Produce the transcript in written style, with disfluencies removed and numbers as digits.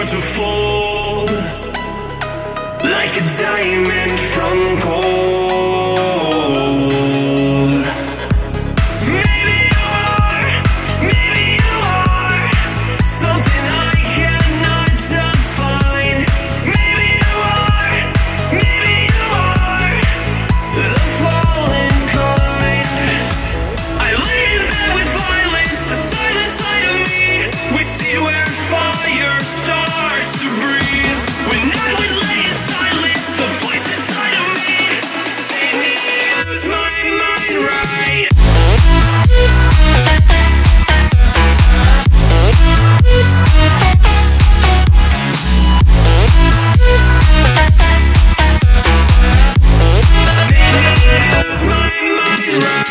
start to fold like a diamond from gold. Maybe you are something I cannot define. Maybe you are the fallen kind. I lay in bed with violence, the silent side of me. We see where fire starts to breathe. When I would lay in silence, the voice inside of me made me use my mind right. Made me use my mind right.